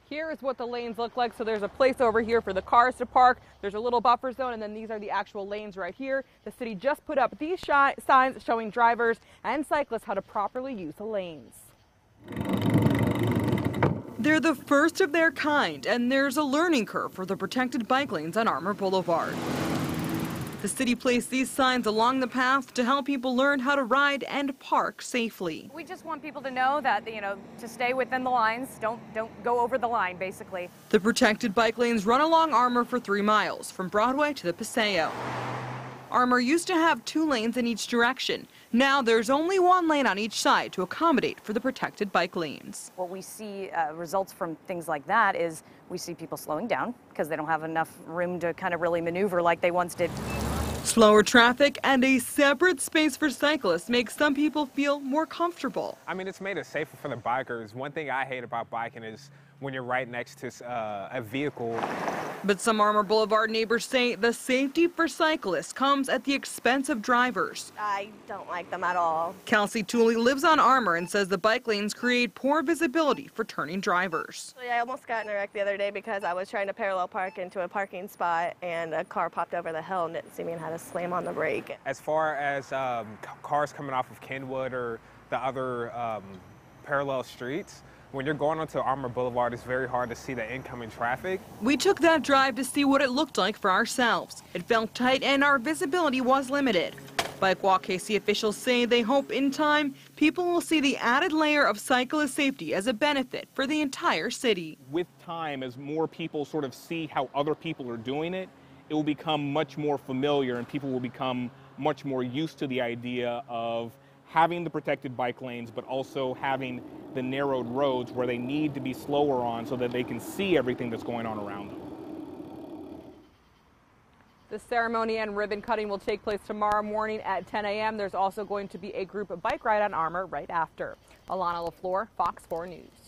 Here is what the lanes look like. So there's a place over here for the cars to park. There's a little buffer zone, and then these are the actual lanes right here. The city just put up these signs showing drivers and cyclists how to properly use the lanes. They're the first of their kind, and there's a learning curve for the protected bike lanes on Armour Boulevard. The city placed these signs along the path to help people learn how to ride and park safely. We just want people to know that, to stay within the lines. Don't go over the line, basically. The protected bike lanes run along Armour for 3 miles, from Broadway to the Paseo. Armour used to have 2 lanes in each direction. Now there's only 1 lane on each side to accommodate for the protected bike lanes. What we see results from things like that is we see people slowing down because they don't have enough room to kind of really maneuver like they once did. Slower traffic and a separate space for cyclists makes some people feel more comfortable. I mean, it's made it safer for the bikers. One thing I hate about biking is when you're right next to a vehicle. But some Armour Boulevard neighbors say the safety for cyclists comes at the expense of drivers. I don't like them at all. Kelsey Tooley lives on Armour and says the bike lanes create poor visibility for turning drivers. I almost got in a wreck the other day because I was trying to parallel park into a parking spot and a car popped over the hill and didn't see me and had to slam on the brake. As far as cars coming off of Kenwood or the other parallel streets, when you're going onto Armour Boulevard, it's very hard to see the incoming traffic. We took that drive to see what it looked like for ourselves. It felt tight and our visibility was limited. Bike Walk KC officials say they hope in time people will see the added layer of cyclist safety as a benefit for the entire city. With time, as more people sort of see how other people are doing it, it will become much more familiar and people will become much more used to the idea of having the protected bike lanes, but also having the narrowed roads where they need to be slower on so that they can see everything that's going on around them. The ceremony and ribbon cutting will take place tomorrow morning at 10 a.m. There's also going to be a group bike ride on Armour right after. Alana LaFleur, Fox 4 News.